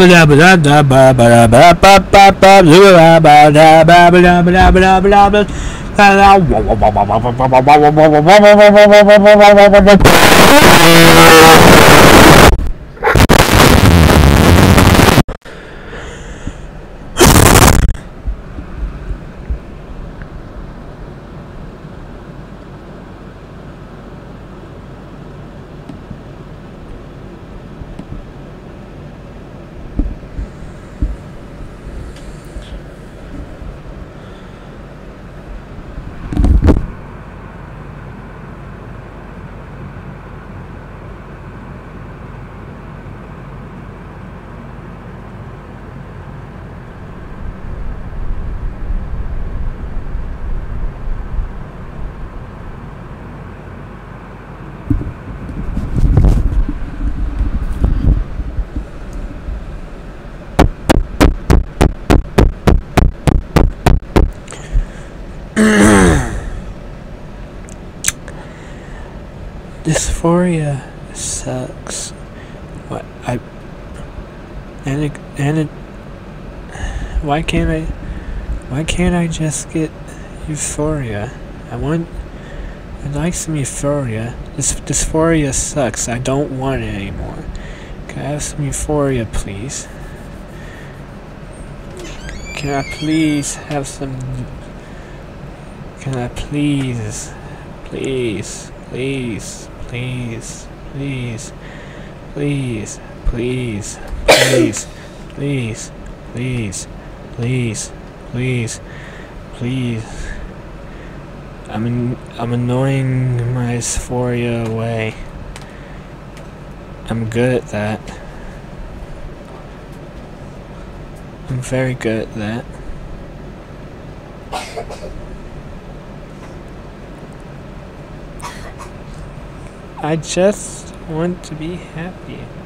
Dysphoria sucks. What why can't I just get euphoria? I'd like some euphoria. Dysphoria sucks. I don't want it anymore. Can I have some euphoria, please? Can I please have some? Can I please, please, please, please, please, please, please, please, please, please, please, please, please. I'm annoying my dysphoria away. I'm good at that. I'm very good at that. I just want to be happy.